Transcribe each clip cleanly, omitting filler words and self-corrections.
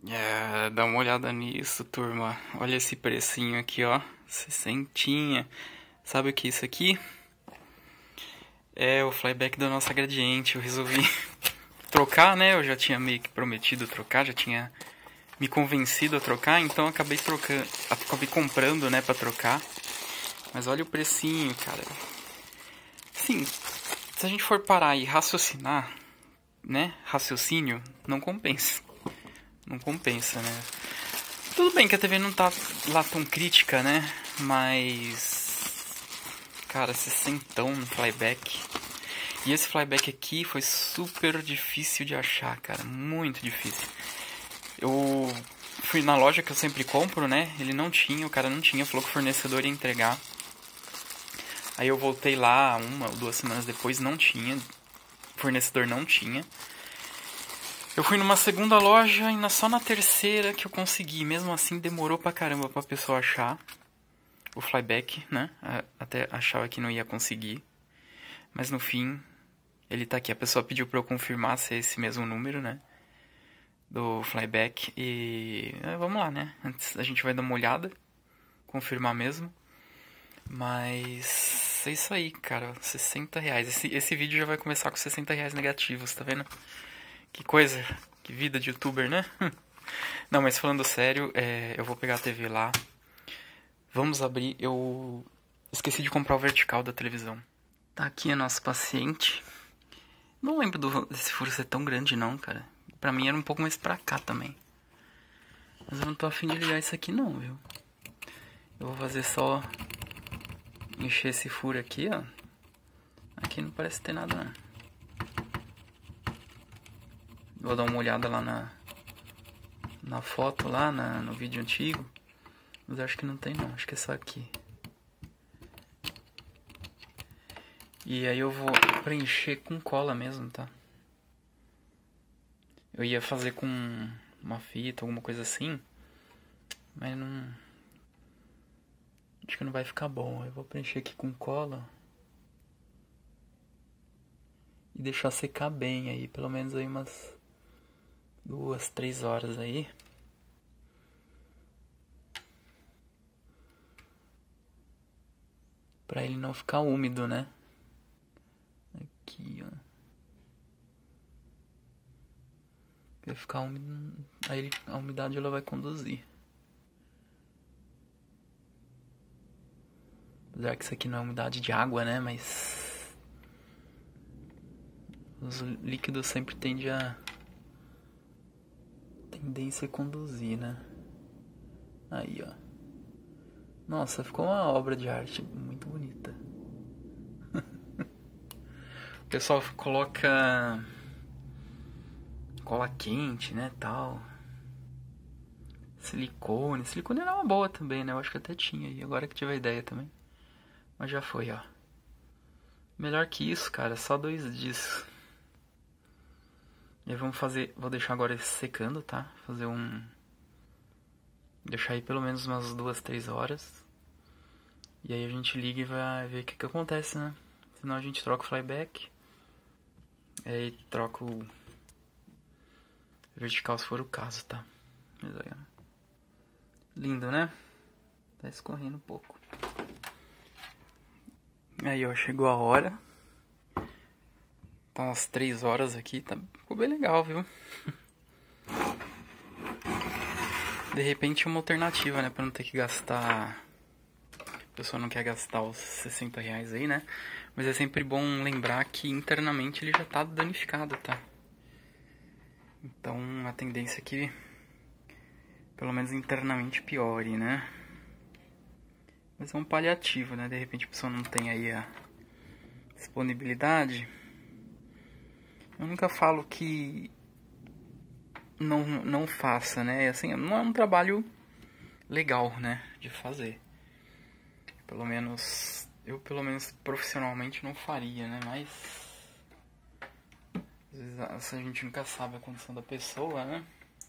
É, dá uma olhada nisso, turma. Olha esse precinho aqui, ó. 60. Sabe o que é isso aqui? É o flyback da nossa Gradiente. Eu resolvi trocar, né? Eu já tinha meio que prometido trocar, já tinha me convencido a trocar, então acabei trocando, acabei comprando, né, pra trocar. Mas olha o precinho, cara. Sim, se a gente for parar e raciocinar, né? Raciocínio, não compensa. Não compensa, né? Tudo bem que a TV não tá lá tão crítica, né? Mas, cara, 60 no flyback. E esse flyback aqui foi super difícil de achar, cara. Muito difícil. Eu fui na loja que eu sempre compro, né? Ele não tinha, o cara não tinha, falou que o fornecedor ia entregar. Aí eu voltei lá 1 ou 2 semanas depois, não tinha. O fornecedor não tinha. Eu fui numa segunda loja e só na terceira que eu consegui. Mesmo assim, demorou pra caramba pra pessoa achar o flyback, né? Até achava que não ia conseguir. Mas no fim, ele tá aqui. A pessoa pediu pra eu confirmar se é esse mesmo número, né? Do flyback. E vamos lá, né? Antes a gente vai dar uma olhada. Confirmar mesmo. Mas é isso aí, cara. R$ 60. Esse vídeo já vai começar com R$ 60 negativos, tá vendo? Que coisa. Que vida de youtuber, né? Não, mas falando sério, eu vou pegar a TV lá. Vamos abrir. Eu esqueci de comprar o vertical da televisão. Tá aqui a nosso paciente. Não lembro desse furo ser tão grande não, cara. Pra mim era um pouco mais pra cá também. Mas eu não tô afim de ligar isso aqui não, viu? Eu vou fazer só encher esse furo aqui, ó. Aqui não parece ter nada não. Vou dar uma olhada lá na foto lá, no vídeo antigo. Mas acho que não tem não, acho que é só aqui. E aí eu vou preencher com cola mesmo, tá? Eu ia fazer com uma fita, alguma coisa assim. Mas não... acho que não vai ficar bom. Eu vou preencher aqui com cola. E deixar secar bem aí. Pelo menos aí umas 2, 3 horas aí. Pra ele não ficar úmido, né? Aqui, ó. Vai ficar úmido. Aí a umidade ela vai conduzir. Apesar que isso aqui não é umidade de água, né? Mas os líquidos sempre tendem a tendência a conduzir, né? Aí, ó. Nossa, ficou uma obra de arte muito bonita. O pessoal coloca cola quente, né, tal. Silicone. Silicone era uma boa também, né? Eu acho que até tinha aí. Agora que tive a ideia também. Mas já foi, ó. Melhor que isso, cara. Só 2 dias. E aí vamos fazer... vou deixar agora secando, tá? Fazer um... deixar aí pelo menos umas 2, 3 horas. E aí a gente liga e vai ver o que acontece, né? Senão a gente troca o flyback. E aí troca o vertical se for o caso, tá? Mas aí, ó. Lindo, né? Tá escorrendo um pouco. Aí, ó, chegou a hora. Tá umas 3 horas aqui, tá... ficou bem legal, viu? De repente uma alternativa, né? Pra não ter que gastar... a pessoa não quer gastar os R$ 60 aí, né? Mas é sempre bom lembrar que internamente ele já tá danificado, tá? Então a tendência é que pelo menos internamente piore, né? Mas é um paliativo, né? De repente a pessoa não tem aí a disponibilidade. Eu nunca falo que não faça, né? Assim, não é um trabalho legal, né? De fazer. Pelo menos profissionalmente não faria, né? Mas às vezes a gente nunca sabe a condição da pessoa, né?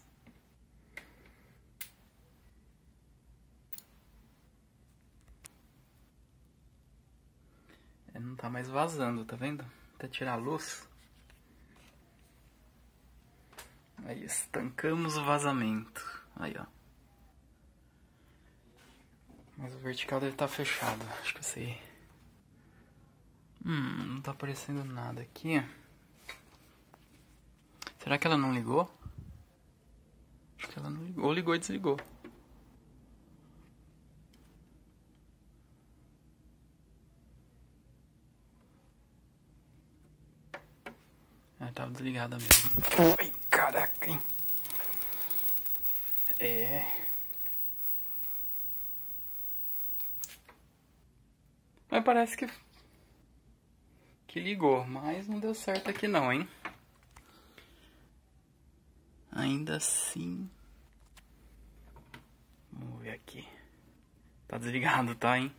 Não tá mais vazando, tá vendo? Até tirar a luz. Aí, estancamos o vazamento. Aí, ó. Mas o vertical deve estar fechado. Acho que eu sei. Não tá aparecendo nada aqui. Será que ela não ligou? Acho que ela não ligou. Ou ligou e desligou. Ela tava desligada mesmo. Ai, caraca, hein? Mas parece que ligou, mas não deu certo aqui não, hein? Ainda assim... Vamos ver aqui. Tá desligado, tá, hein?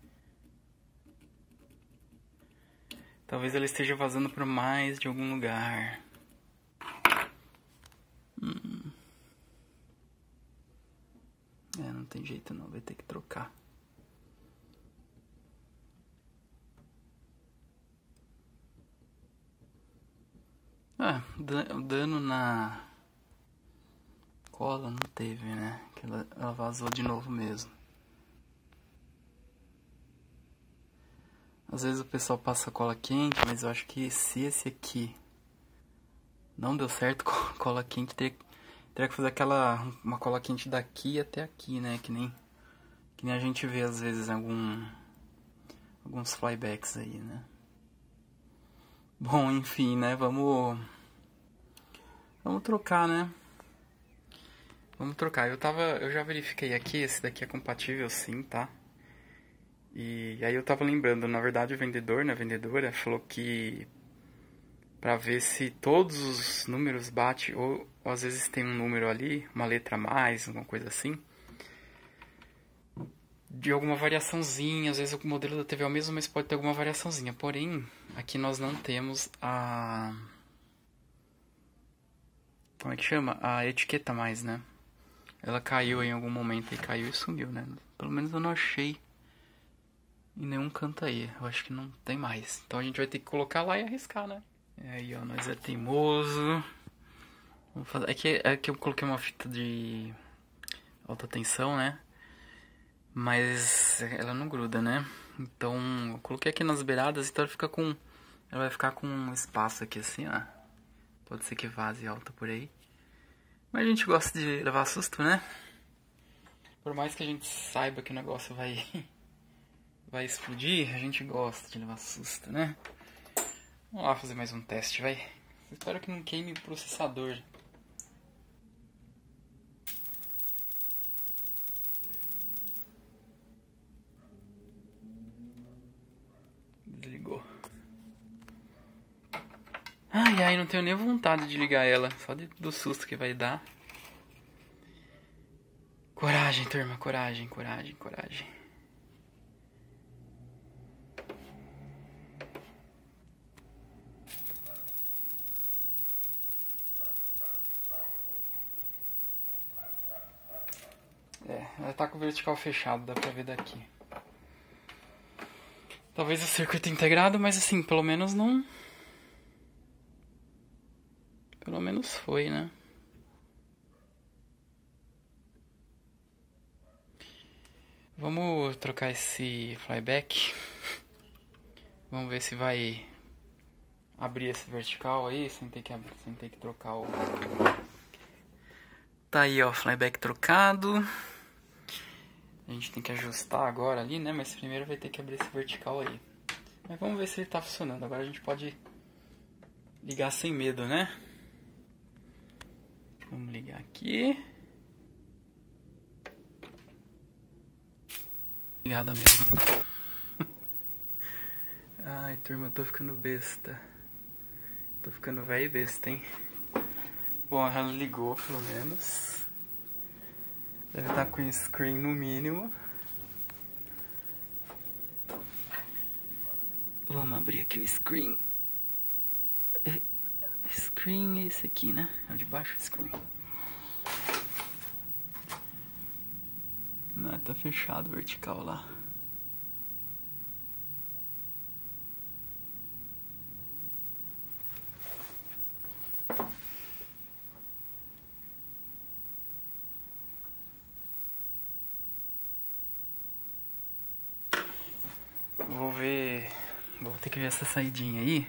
Talvez ela esteja vazando para mais de algum lugar. Não tem jeito não, vai ter que trocar. O dano na cola não teve, né? Que ela vazou de novo mesmo. Às vezes o pessoal passa cola quente, mas eu acho que se esse aqui não deu certo, cola quente, teria que fazer uma cola quente daqui até aqui, né? Que nem a gente vê às vezes em alguns flybacks aí, né? Bom, enfim, né? Vamos trocar, né? Vamos trocar. Eu já verifiquei aqui, esse daqui é compatível sim, tá? E aí eu tava lembrando, na verdade o vendedor, né, a vendedora, falou que pra ver se todos os números bate, ou às vezes tem um número ali, uma letra a mais, alguma coisa assim, de alguma variaçãozinha, às vezes o modelo da TV é o mesmo, mas pode ter alguma variaçãozinha. Porém, aqui nós não temos como é que chama? A etiqueta mais, né? Ela caiu em algum momento e caiu e sumiu, né? Pelo menos eu não achei em nenhum canto aí. Eu acho que não tem mais. Então a gente vai ter que colocar lá e arriscar, né? E aí, ó, nós é teimoso. Vamos fazer... É que eu coloquei uma fita de alta tensão, né? Mas ela não gruda, né? Então eu coloquei aqui nas beiradas, então ela vai ficar com um espaço aqui assim, ó. Pode ser que vaze alta por aí. Mas a gente gosta de levar susto, né? Por mais que a gente saiba que o negócio vai explodir, a gente gosta de levar susto, né? Vamos lá fazer mais um teste, vai. Espero que não queime o processador. Desligou. Ai, não tenho nem vontade de ligar ela. Só do susto que vai dar. Coragem, turma. Coragem. Ela tá com o vertical fechado, dá pra ver daqui. Talvez o circuito integrado, mas assim, pelo menos não... Pelo menos foi, né? Vamos trocar esse flyback. Vamos ver se vai abrir esse vertical aí, sem ter que trocar o... Tá aí, ó, flyback trocado. A gente tem que ajustar agora ali, né? Mas primeiro vai ter que abrir esse vertical aí. Mas vamos ver se ele tá funcionando. Agora a gente pode ligar sem medo, né? Vamos ligar aqui. Ligada mesmo. Ai, turma, eu tô ficando besta. Tô ficando velho e besta, hein? Bom, ela ligou, pelo menos. Deve estar com o screen no mínimo. Vamos abrir aqui o screen. Screen é esse aqui, né? É o de baixo, screen. Não, tá fechado o vertical lá. Vou ter que ver essa saidinha aí.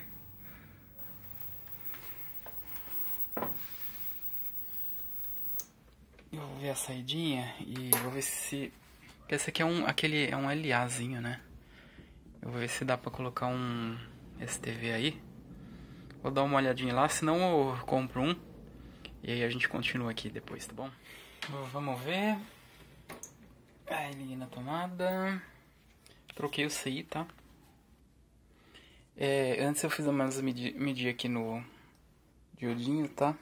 Eu vou ver a saidinha e vou ver se... Porque esse aqui é um LAzinho, né? Eu vou ver se dá pra colocar um STV aí. Vou dar uma olhadinha lá, senão eu compro um. E aí a gente continua aqui depois, tá bom? Vamos ver. Liguei na tomada. Troquei o CI, tá? Antes eu fiz umas medir aqui no diodinho, tá?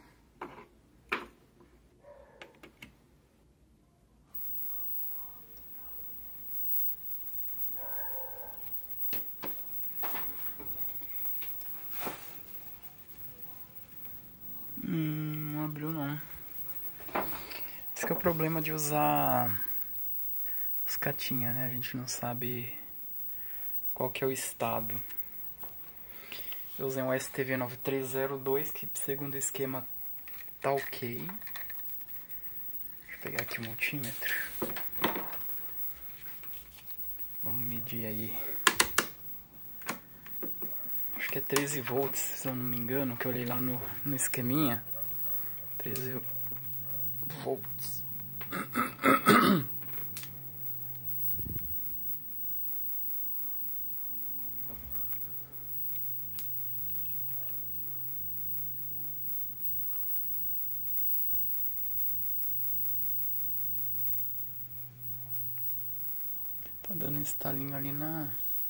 Não abriu não. Esse que é o problema de usar os catinha, né? A gente não sabe qual que é o estado. Eu usei um STV9302 que segundo o esquema tá ok. Deixa eu pegar aqui o multímetro. Vamos medir aí. Acho que é 13 volts, se eu não me engano, que eu olhei lá no esqueminha. 13 volts. Tá dando um estalinho ali na...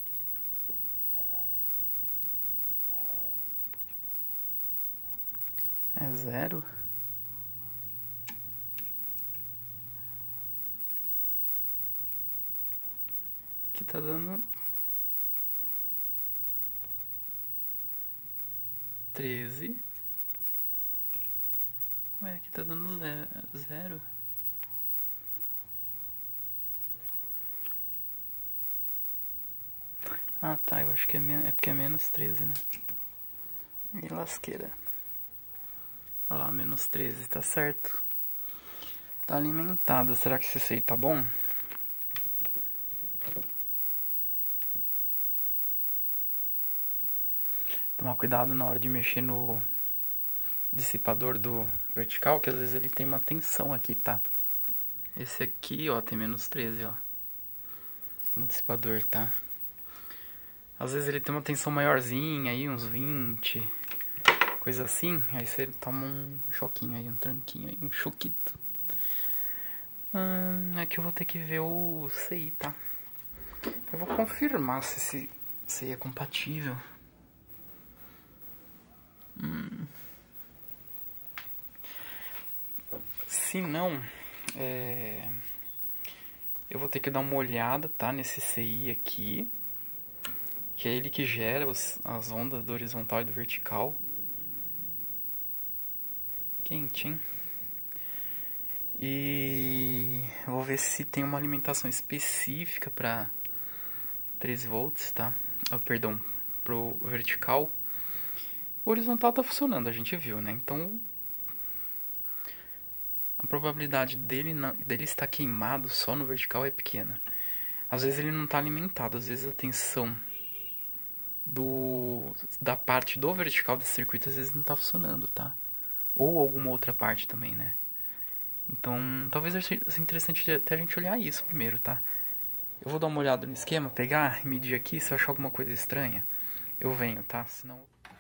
É 0. Aqui tá dando 13. Ué, aqui tá dando 0. Ah tá, eu acho que é porque é menos 13, né? E lasqueira. Olha lá, menos 13, tá certo. Tá alimentada, será que esse aí tá bom? Tomar cuidado na hora de mexer no dissipador do vertical, que às vezes ele tem uma tensão aqui, tá? Esse aqui, ó, tem menos 13, ó. No dissipador, tá? Às vezes ele tem uma tensão maiorzinha aí, uns 20, coisa assim. Aí você toma um choquinho aí, um tranquinho aí, um choquito. Aqui eu vou ter que ver o CI, tá? Eu vou confirmar se esse CI é compatível. Se não, eu vou ter que dar uma olhada, tá? Nesse CI aqui. Que é ele que gera as ondas do horizontal e do vertical. Quente, hein? E eu vou ver se tem uma alimentação específica para 13 volts, tá? Perdão, pro vertical. O horizontal tá funcionando, a gente viu, né? Então a probabilidade dele estar queimado só no vertical é pequena. Às vezes ele não tá alimentado, às vezes a tensão da parte do vertical desse circuito às vezes não tá funcionando, tá? Ou alguma outra parte também, né? Então, talvez seja interessante até a gente olhar isso primeiro, tá? Eu vou dar uma olhada no esquema, pegar e medir aqui. Se eu achar alguma coisa estranha, eu venho, tá? Senão...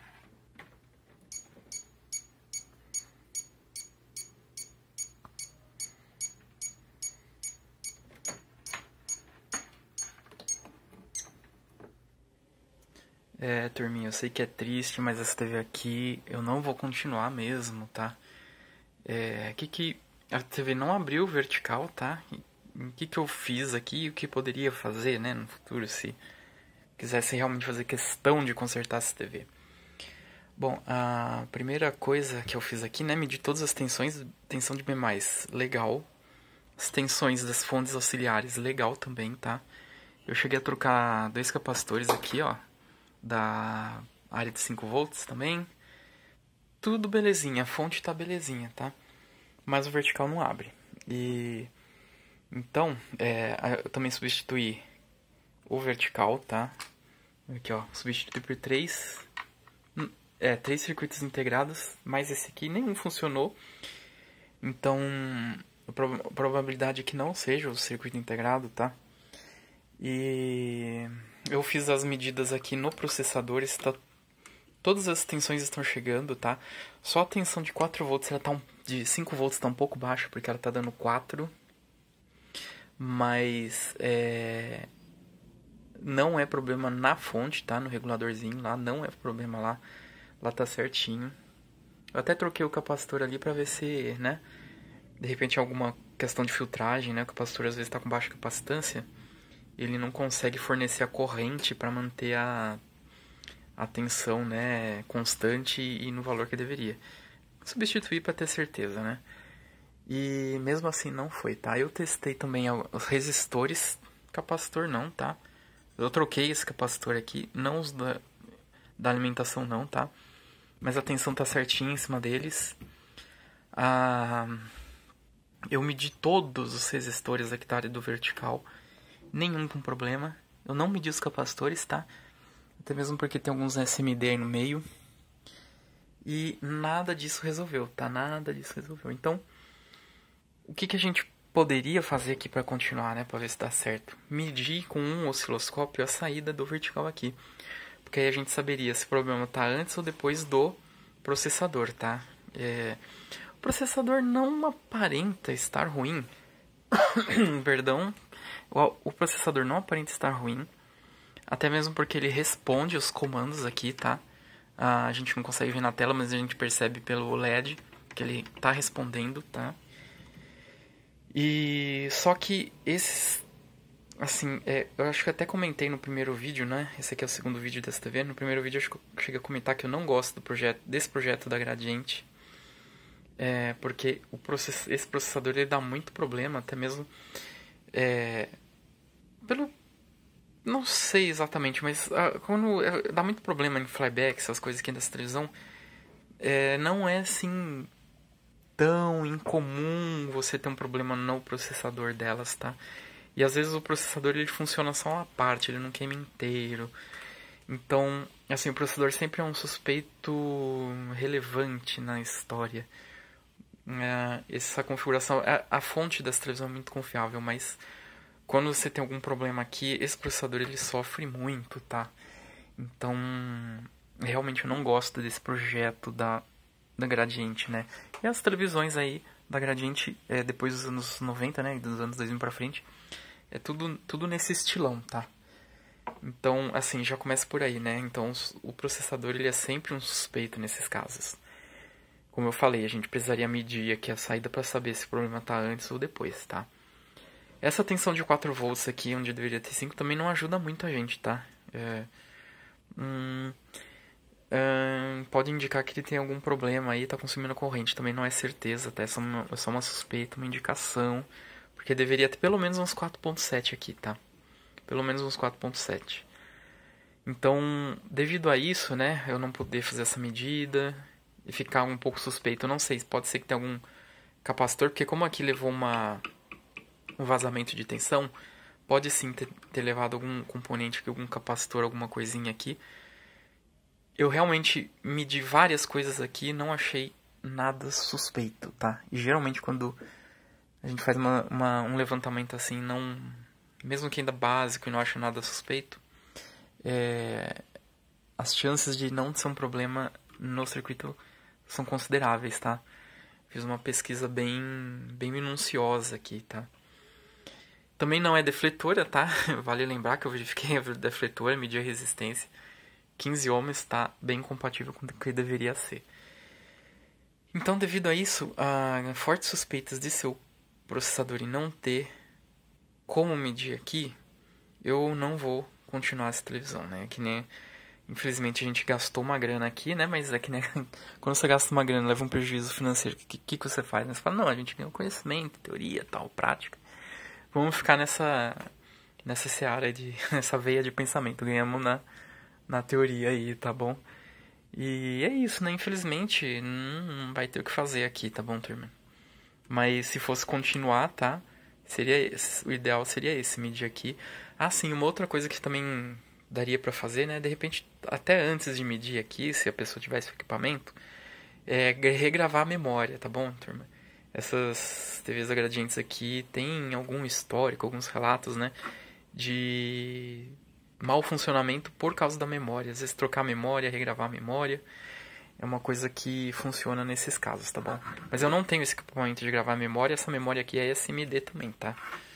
turminha, eu sei que é triste, mas essa TV aqui eu não vou continuar mesmo, tá? Que a TV não abriu vertical, tá? O que eu fiz aqui e o que poderia fazer, né, no futuro, se quisesse realmente fazer questão de consertar essa TV. Bom, a primeira coisa que eu fiz aqui, né, medir todas as tensões, tensão de B+, legal. As tensões das fontes auxiliares, legal também, tá? Eu cheguei a trocar 2 capacitores aqui, ó, da área de 5 volts também. Tudo belezinha, a fonte tá belezinha, tá? Mas o vertical não abre. E então, eu também substituí o vertical, tá? Aqui, ó, substituir por 3 circuitos integrados, mas esse aqui nenhum funcionou. Então, a probabilidade é que não seja o circuito integrado, tá? E eu fiz as medidas aqui no processador, todas as tensões estão chegando, tá? Só a tensão de 4 volts, de 5 volts está um pouco baixa, porque ela está dando 4. Mas não é problema na fonte, tá? No reguladorzinho lá, não é problema lá. Lá tá certinho. Eu até troquei o capacitor ali pra ver se, né? De repente alguma questão de filtragem, né? O capacitor às vezes tá com baixa capacitância. Ele não consegue fornecer a corrente para manter a tensão, né, constante e no valor que deveria. Substituir para ter certeza, né? E mesmo assim não foi, tá? Eu testei também os resistores, capacitor não, tá? Eu troquei esse capacitor aqui, não os da alimentação não, tá? Mas a tensão tá certinha em cima deles. Eu medi todos os resistores aqui da área do vertical, nenhum com problema. Eu não medi os capacitores, tá? Até mesmo porque tem alguns SMD aí no meio. E nada disso resolveu, tá? Nada disso resolveu. Então, o que a gente poderia fazer aqui para continuar, né? Para ver se dá certo. Medir com um osciloscópio a saída do vertical aqui. Porque aí a gente saberia se o problema tá antes ou depois do processador, tá? O processador não aparenta estar ruim. Perdão. O processador não aparenta estar ruim. Até mesmo porque ele responde os comandos aqui, tá? A gente não consegue ver na tela, mas a gente percebe pelo LED que ele tá respondendo, tá? E só que esses, assim, eu acho que até comentei no primeiro vídeo, né? Esse aqui é o segundo vídeo dessa TV. No primeiro vídeo eu acho que eu cheguei a comentar que eu não gosto desse projeto da Gradiente. Porque esse processador ele dá muito problema, até mesmo não sei exatamente, mas quando dá muito problema em flyback, essas coisas aqui dessa televisão, não é assim tão incomum você ter um problema no processador delas, tá? E às vezes o processador ele funciona só uma parte, ele não queima inteiro. Então, assim, o processador sempre é um suspeito relevante na história. Essa configuração, a fonte dessa televisão é muito confiável, mas quando você tem algum problema aqui, esse processador ele sofre muito, tá? Então, realmente eu não gosto desse projeto da Gradiente, né? E as televisões aí da Gradiente, depois dos anos 90, né? Dos anos 2000 pra frente, é tudo nesse estilão, tá? Então, assim, já começa por aí, né? Então, o processador ele é sempre um suspeito nesses casos. Como eu falei, a gente precisaria medir aqui a saída para saber se o problema tá antes ou depois, tá? Essa tensão de 4 volts aqui, onde deveria ter 5, também não ajuda muito a gente, tá? Pode indicar que ele tem algum problema aí, tá consumindo corrente. Também não é certeza, tá? É só uma suspeita, uma indicação. Porque deveria ter pelo menos uns 4.7 aqui, tá? Pelo menos uns 4.7. Então, devido a isso, né? Eu não poder fazer essa medida e ficar um pouco suspeito. Eu não sei, pode ser que tenha algum capacitor. Porque como aqui levou um vazamento de tensão, pode sim ter levado algum componente aqui, algum capacitor, alguma coisinha aqui. Eu realmente medi várias coisas aqui e não achei nada suspeito, tá? E geralmente quando a gente faz um levantamento assim, não, mesmo que ainda básico e não acha nada suspeito, as chances de não ser um problema no circuito são consideráveis, tá? Fiz uma pesquisa bem minuciosa aqui, tá? Também não é defletora, tá? Vale lembrar que eu verifiquei a defletora, medi a resistência. 15 ohms está bem compatível com o que deveria ser. Então, devido a isso, a fortes suspeitas de seu processador e não ter como medir aqui, eu não vou continuar essa televisão, né? Que nem, infelizmente a gente gastou uma grana aqui, né? Mas é que, né? Quando você gasta uma grana, leva um prejuízo financeiro, o que você faz? Você fala, não, a gente ganhou conhecimento, teoria, tal, prática. Vamos ficar nessa seara nessa veia de pensamento. Ganhamos na teoria aí, tá bom? E é isso, né? Infelizmente, não vai ter o que fazer aqui, tá bom, turma? Mas se fosse continuar, tá? O ideal seria esse, medir aqui. Ah, sim, uma outra coisa que também daria pra fazer, né? De repente, até antes de medir aqui, se a pessoa tivesse o equipamento, é regravar a memória, tá bom, turma? Essas TVs a gradientes aqui tem algum histórico, alguns relatos, né? De mau funcionamento por causa da memória. Às vezes trocar a memória, regravar a memória é uma coisa que funciona nesses casos, tá bom? Mas eu não tenho esse equipamento de gravar a memória, essa memória aqui é SMD também, tá?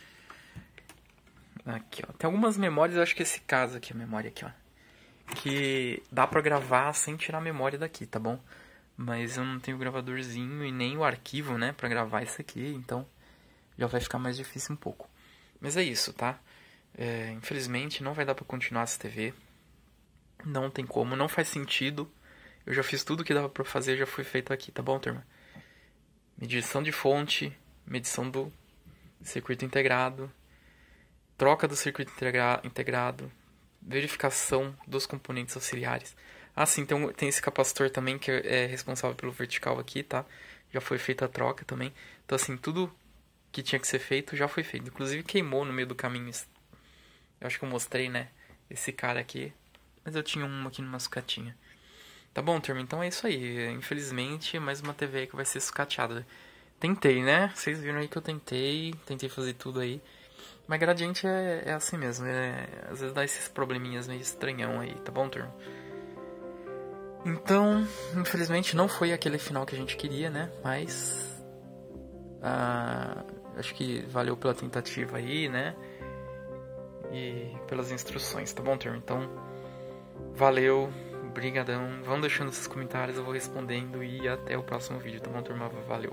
Aqui, ó. Tem algumas memórias, eu acho que esse caso aqui, a memória aqui, ó. Que dá pra gravar sem tirar a memória daqui, tá bom? Mas eu não tenho o gravadorzinho e nem o arquivo, né, pra gravar isso aqui, então já vai ficar mais difícil um pouco. Mas é isso, tá? Infelizmente não vai dar pra continuar essa TV. Não tem como, não faz sentido. Eu já fiz tudo que dava pra fazer, já foi feito aqui, tá bom, turma? Medição de fonte, medição do circuito integrado, troca do circuito integrado, verificação dos componentes auxiliares. Ah, sim, tem esse capacitor também que é responsável pelo vertical aqui, tá? Já foi feita a troca também. Então, assim, tudo que tinha que ser feito já foi feito. Inclusive queimou no meio do caminho. Eu acho que eu mostrei, né? Esse cara aqui. Mas eu tinha um aqui numa sucatinha. Tá bom, turma? Então é isso aí. Infelizmente, mais uma TV aí que vai ser sucateada. Tentei, né? Vocês viram aí que eu tentei fazer tudo aí. Mas gradiente é assim mesmo. Às vezes dá esses probleminhas meio estranhão aí, tá bom, turma? Então, infelizmente não foi aquele final que a gente queria, né? Mas acho que valeu pela tentativa aí, né? E pelas instruções, tá bom, turma? Então, valeu, brigadão. Vão deixando esses comentários, eu vou respondendo e até o próximo vídeo, tá bom, turma? Valeu.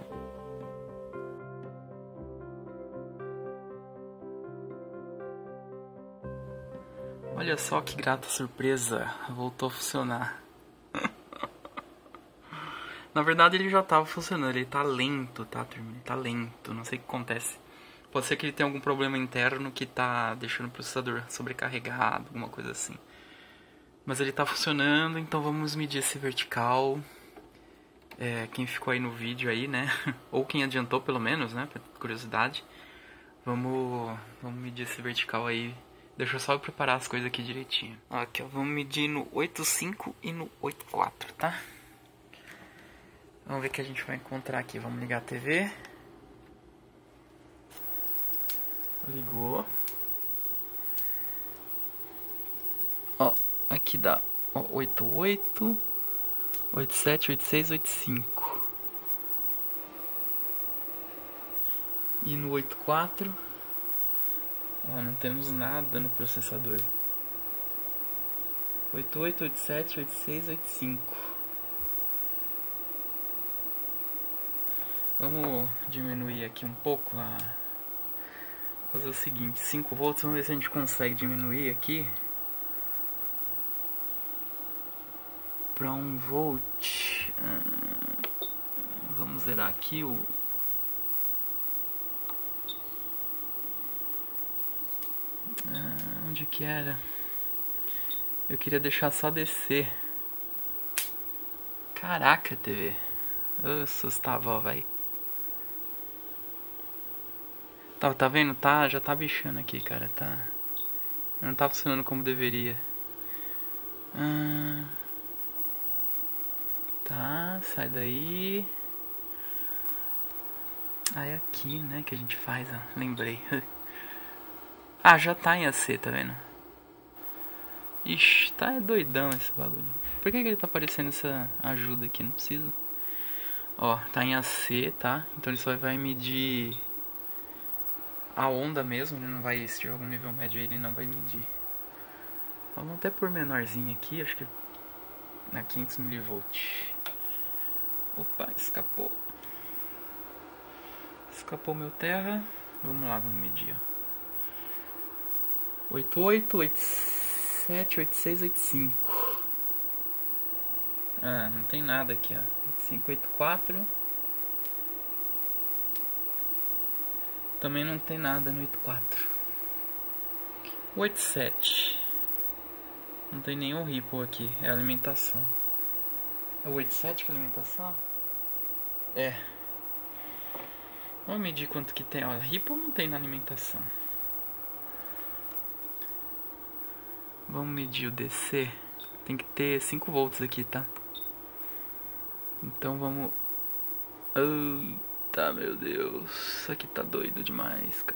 Olha só que grata surpresa, voltou a funcionar. Na verdade ele já estava funcionando, ele tá lento, tá, turma? Ele tá lento, não sei o que acontece. Pode ser que ele tenha algum problema interno que tá deixando o processador sobrecarregado, alguma coisa assim. Mas ele tá funcionando, então vamos medir esse vertical. Quem ficou aí no vídeo aí, né? Ou quem adiantou pelo menos, né? Por curiosidade. Vamos medir esse vertical aí. Deixa eu só preparar as coisas aqui direitinho. Aqui, ó, vamos medir no 8.5 e no 8.4, tá? Vamos ver o que a gente vai encontrar aqui. Vamos ligar a TV. Ligou. Ó, aqui dá 88, 87, 86, 85. E no 84, ó, não temos nada no processador. 88, 87, 86, 85. Vamos diminuir aqui um pouco fazer o seguinte, 5 volts, vamos ver se a gente consegue diminuir aqui para 1 volt. Vamos zerar aqui onde que era? Eu queria deixar só descer. Caraca, TV. Eu assustava, vai. Tá vendo? Já tá bichando aqui, cara. Não tá funcionando como deveria. Tá, sai daí. É aqui, né, que a gente faz, ó. Lembrei. Já tá em AC, tá vendo? Ixi, tá doidão esse bagulho. Por que ele tá aparecendo essa ajuda aqui? Não precisa. Ó, tá em AC, tá? Então ele só vai medir a onda mesmo, ele não vai, se tiver algum nível médio aí, ele não vai medir. Vamos até por menorzinho aqui, acho que na 500 mV. Opa, escapou. Escapou meu terra. Vamos lá, vamos medir, ó. 88, 87, 86, 85. Não tem nada aqui, ó. 85, 84. Também não tem nada no 84. 87. Não tem nenhum ripple aqui. É a alimentação. É o 87 que é a alimentação? Vamos medir quanto que tem. Ó, ripple não tem na alimentação. Vamos medir o DC. Tem que ter 5 volts aqui, tá? Então vamos... Eita, meu Deus. Isso aqui tá doido demais, cara.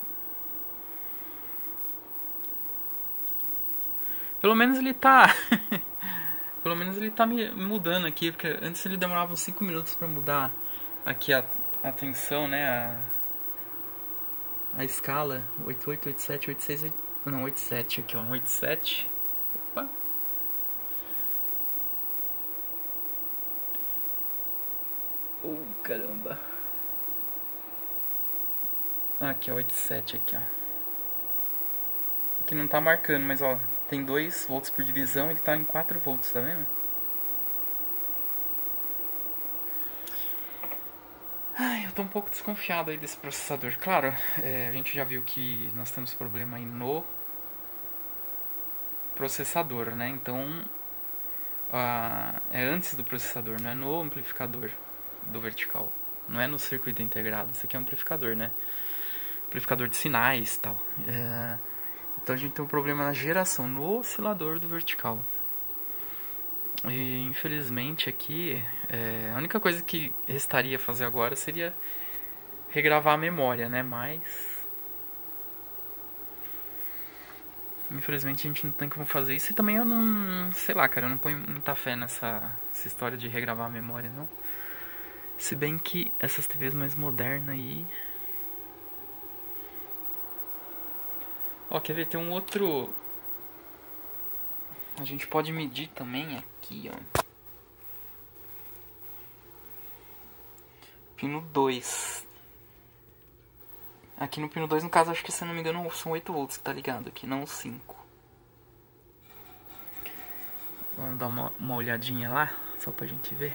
Pelo menos ele tá... Pelo menos ele tá me mudando aqui. Porque antes ele demorava uns 5 minutos pra mudar aqui a tensão, né? A escala. 88, 87, 86... Não, 87 aqui, ó. 87. Opa. Caramba. Aqui, ó, 87 aqui, ó. Aqui não tá marcando, mas ó, tem 2 volts por divisão, ele tá em 4 volts, tá vendo? Ai, eu tô um pouco desconfiado aí desse processador. Claro, a gente já viu que nós temos problema aí no processador, né? Então, é antes do processador, não é no amplificador do vertical. Não é no circuito integrado. Isso aqui é um amplificador, né? Amplificador de sinais e tal. Então a gente tem um problema na geração, no oscilador do vertical. E infelizmente aqui, a única coisa que restaria fazer agora seria regravar a memória, né? Mas infelizmente a gente não tem como fazer isso. E também eu não, sei lá, cara, eu não ponho muita fé nessa história de regravar a memória, não. Se bem que essas TVs mais modernas aí... Ó, quer ver? Tem um outro... A gente pode medir também aqui, ó. Pino 2. Aqui no pino 2, no caso, acho que, se eu não me engano, são 8 volts que tá ligado aqui, não 5. Vamos dar uma olhadinha lá, só pra gente ver.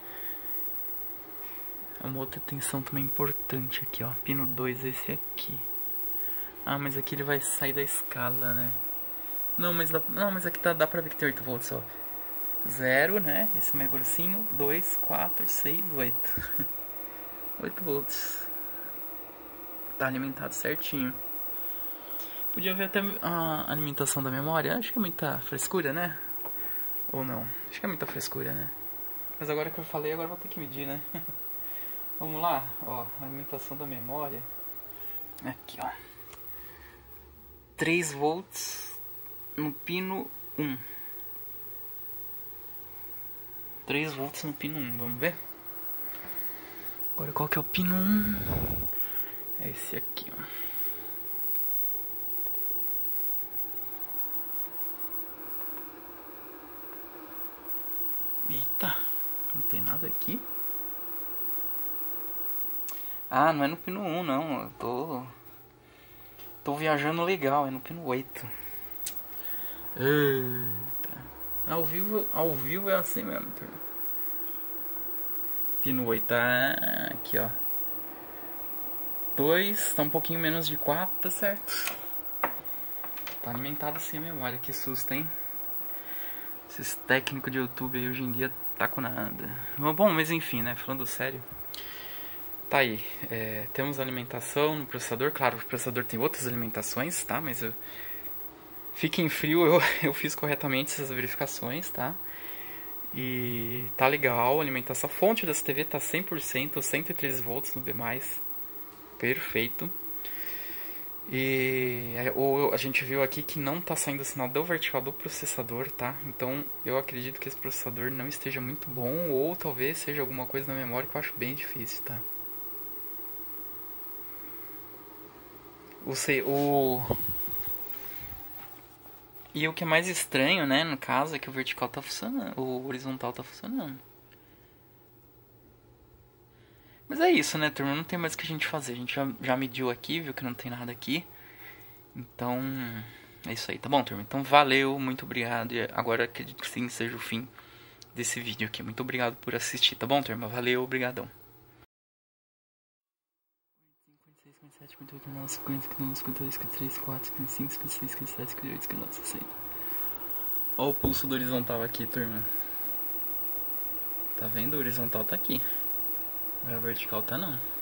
Uma outra tensão também importante aqui, ó. Pino 2, esse aqui. Ah, mas aqui ele vai sair da escala, né? Não, mas aqui dá pra ver que tem 8 volts, ó. 0, né? Esse mais grossinho. 2, 4, 6, 8. 8 volts. Tá alimentado certinho. Podia ver até a alimentação da memória. Acho que é muita frescura, né? Ou não? Acho que é muita frescura, né? Mas agora que eu falei, agora vou ter que medir, né? Vamos lá, ó. Alimentação da memória. Aqui, ó. 3 volts no pino 1. 3 volts no pino 1, vamos ver? Agora qual que é o pino 1? É esse aqui, ó. Eita, não tem nada aqui. Ah, não é no pino 1 não, eu tô viajando legal, é no pino 8. Eita. Ao vivo é assim mesmo, turma. Pino 8, aqui ó. 2, tá um pouquinho menos de 4, tá certo. Tá alimentado assim a memória, que susto, hein? Esses técnicos de YouTube aí hoje em dia tá com nada. Bom, mas enfim, né, falando sério. Tá aí, temos alimentação no processador. Claro, o processador tem outras alimentações, tá? Mas fiquem frio, eu fiz corretamente essas verificações, tá? E tá legal a alimentação. A fonte dessa TV tá 100%, 113 volts no B+. Perfeito. E a gente viu aqui que não tá saindo o sinal do vertical do processador, tá? Então eu acredito que esse processador não esteja muito bom, ou talvez seja alguma coisa na memória que eu acho bem difícil, tá? E o que é mais estranho, né, no caso, é que o vertical tá funcionando, o horizontal tá funcionando. Mas é isso, né, turma? Não tem mais o que a gente fazer. A gente já mediu aqui, viu que não tem nada aqui. Então, é isso aí, tá bom, turma? Então, valeu, muito obrigado. E agora acredito que sim, seja o fim desse vídeo aqui. Muito obrigado por assistir, tá bom, turma? Valeu, obrigadão. 57, 58, 59, 50, 52, 53, 54, 55, 56, 57, 58, 59, 60. Olha o pulso do horizontal aqui, turma. Tá vendo? O horizontal tá aqui. O vertical tá não.